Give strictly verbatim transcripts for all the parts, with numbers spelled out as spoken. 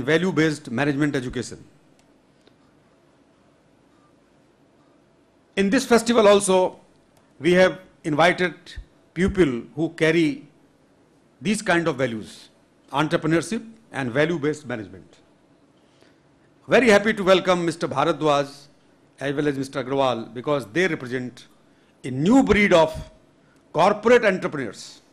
value-based management education. In this festival also, we have invited people who carry these kind of values, entrepreneurship and value-based management. Very happy to welcome Mister Bharadwaj as well as Mister Agrawal because they represent a new breed of corporate entrepreneurs.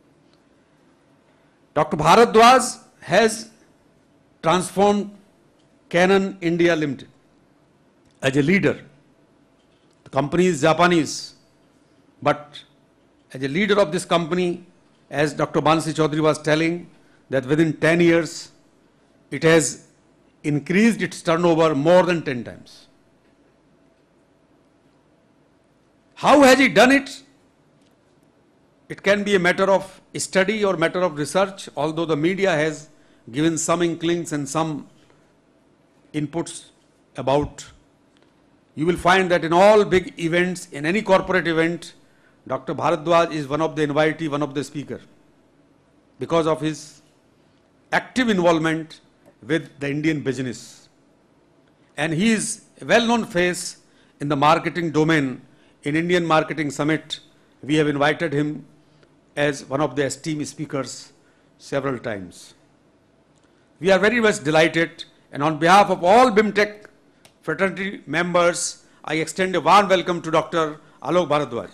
Doctor Bharadwaj has transformed Canon India Limited as a leader. The company is Japanese, but as a leader of this company, as Doctor Bansi Chaudhary was telling, that within ten years, it has increased its turnover more than ten times. How has he done it? It can be a matter of study or matter of research, although the media has given some inklings and some inputs about. You will find that in all big events, in any corporate event, Doctor Bharadwaj is one of the invitee, one of the speaker, because of his active involvement with the Indian business. And he is a well-known face in the marketing domain. In Indian Marketing Summit, we have invited him as one of the esteemed speakers several times. We are very much delighted, and on behalf of all BIMTech fraternity members, I extend a warm welcome to Doctor Alok Bharadwaj.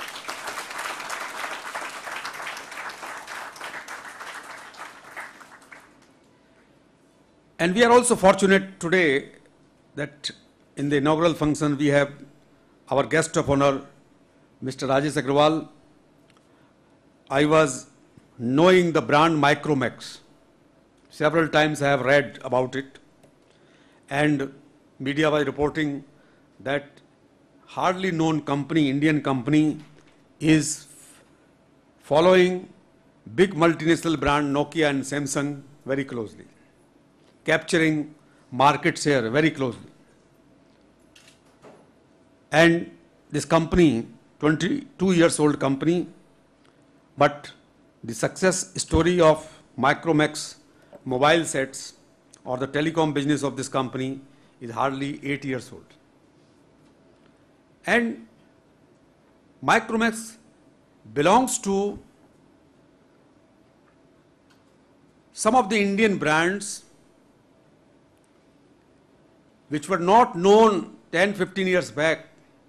And we are also fortunate today that in the inaugural function we have our guest of honor, Mister Rajesh Agrawal. I was knowing the brand Micromax. Several times I have read about it, and media was reporting that hardly known company, Indian company, is following big multinational brand Nokia and Samsung very closely, capturing market share very closely. And this company, twenty-two years old company, but the success story of Micromax mobile sets or the telecom business of this company is hardly eight years old. And Micromax belongs to some of the Indian brands which were not known ten, fifteen years back,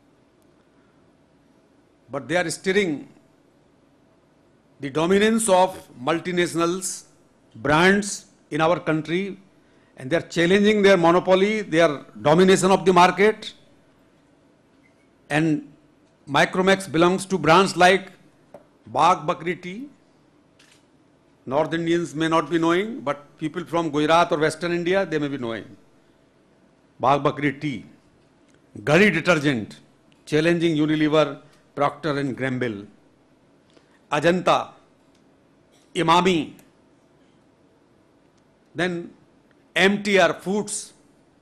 but they are steering the dominance of multinationals, brands in our country, and they are challenging their monopoly, their domination of the market. And Micromax belongs to brands like Bagh Bakri Tea. North Indians may not be knowing, but people from Gujarat or Western India, they may be knowing. Bagh Bakri Tea. Ghadi detergent, challenging Unilever, Procter and Gamble. Ajanta, Imami, then M T R Foods.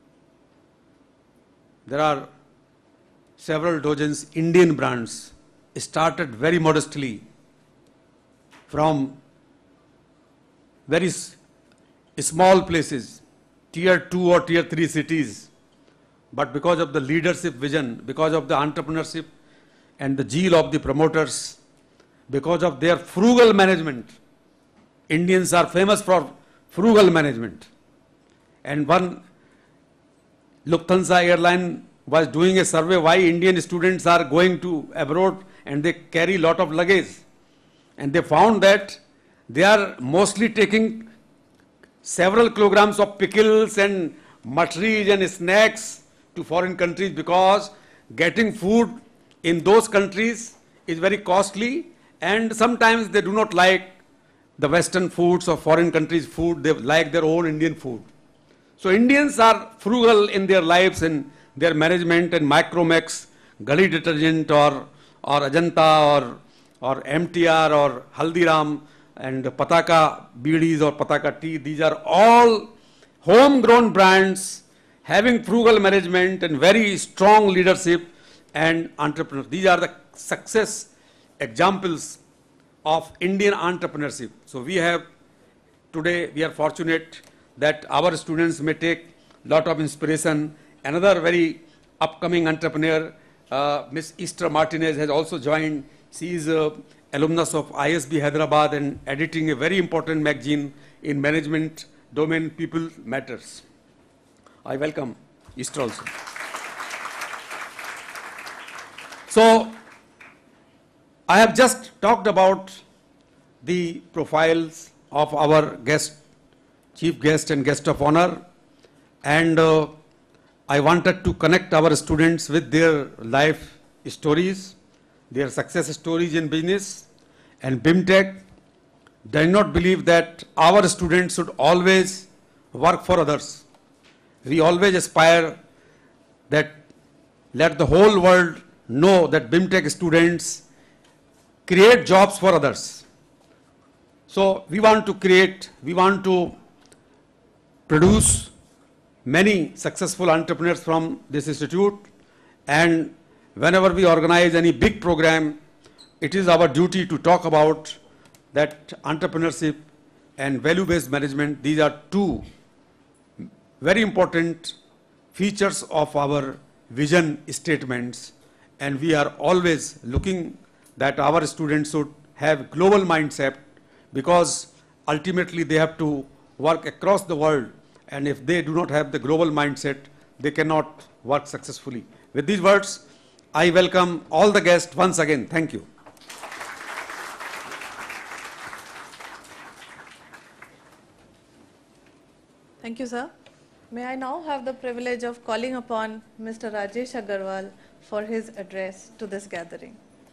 There are several dozens Indian brands started very modestly from very small places, tier two or tier three cities. But because of the leadership vision, because of the entrepreneurship and the zeal of the promoters, because of their frugal management, Indians are famous for frugal management. And one Lufthansa airline was doing a survey why Indian students are going to abroad and they carry a lot of luggage. And they found that they are mostly taking several kilograms of pickles and matris and snacks to foreign countries because getting food in those countries is very costly, and sometimes they do not like the Western foods or foreign countries' food. They like their own Indian food. So Indians are frugal in their lives and their management, and Micromax, Ghadi detergent or, or Ajanta or, or M T R or Haldiram and Pataka Bidis or Pataka Tea, these are all homegrown brands having frugal management and very strong leadership and entrepreneurs. These are the success examples of Indian entrepreneurship. So we have today, we are fortunate that our students may take lot of inspiration. Another very upcoming entrepreneur, uh, Miss Easter Martinez, has also joined. She is a alumnus of I S B Hyderabad and editing a very important magazine in management domain, People Matters. I welcome Easter also. So, I have just talked about the profiles of our guest, chief guest and guest of honor, and uh, I wanted to connect our students with their life stories, their success stories in business. And BIMTech does not believe that our students should always work for others. We always aspire that let the whole world know that BIMTech students create jobs for others. So we want to create, we want to produce many successful entrepreneurs from this institute, and whenever we organize any big program, it is our duty to talk about that entrepreneurship and value-based management. These are two very important features of our vision statements, and we are always looking that our students should have global mindset, because ultimately they have to work across the world, and if they do not have the global mindset, they cannot work successfully. With these words, I welcome all the guests once again. Thank you. Thank you, sir. May I now have the privilege of calling upon Mister Rajesh Agarwal for his address to this gathering.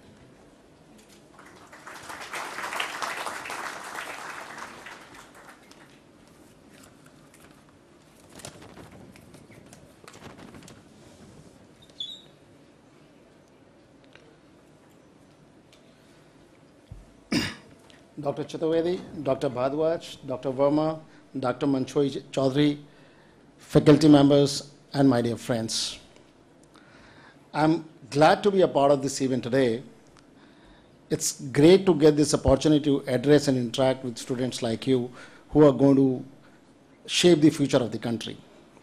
Doctor Chaturvedi, Doctor Bhadwaj, Doctor Verma, Doctor Manchoi Chaudhary, faculty members, and my dear friends. I'm glad to be a part of this event today. It's great to get this opportunity to address and interact with students like you who are going to shape the future of the country.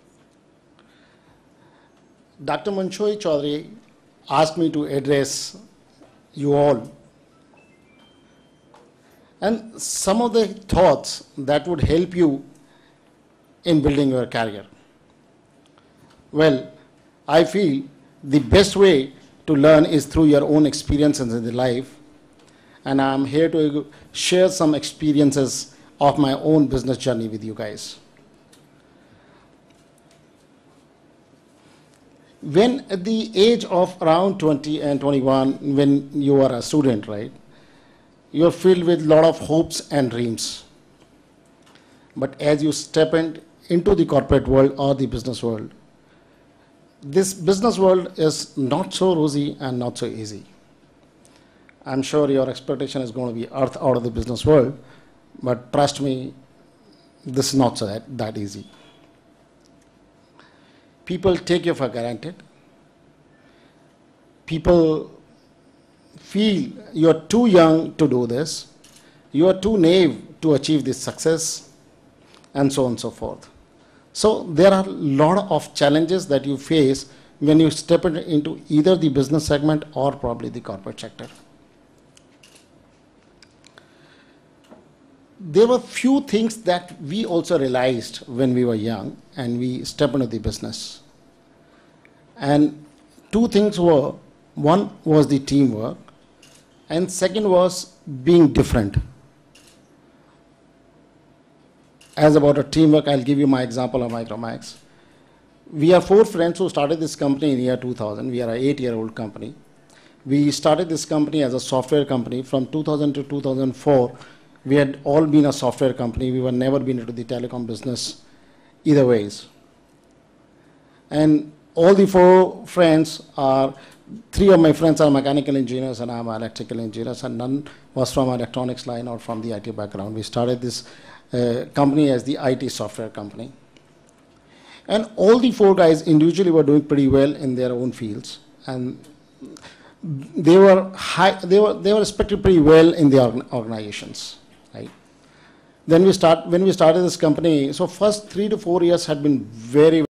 Doctor Manchoi Chaudhary asked me to address you all, and some of the thoughts that would help you in building your career. Well, I feel the best way to learn is through your own experiences in the life, and I'm here to share some experiences of my own business journey with you guys. When at the age of around twenty and twenty-one, when you are a student, right, you're filled with a lot of hopes and dreams. But as you step in, into the corporate world or the business world, this business world is not so rosy and not so easy. I'm sure your expectation is going to be earth out of the business world, but trust me, this is not so that, that easy. People take you for granted. People feel you're too young to do this, you are too naive to achieve this success, and so on and so forth. So there are a lot of challenges that you face when you step into either the business segment or probably the corporate sector. There were few things that we also realized when we were young and we stepped into the business. And two things were, one was the teamwork, and second was being different. As about a teamwork, I'll give you my example of Micromax. We are four friends who started this company in the year two thousand. We are an eight-year-old company. We started this company as a software company. From two thousand to two thousand four, we had all been a software company. We were never been into the telecom business either ways. And all the four friends are, three of my friends are mechanical engineers and I'm an electrical engineer, and none was from electronics line or from the I T background. We started this uh, company as the I T software company. And all the four guys individually were doing pretty well in their own fields, and they were high, they were they were respected pretty well in the organ organizations, right? Then we start, when we started this company, so first three to four years had been very,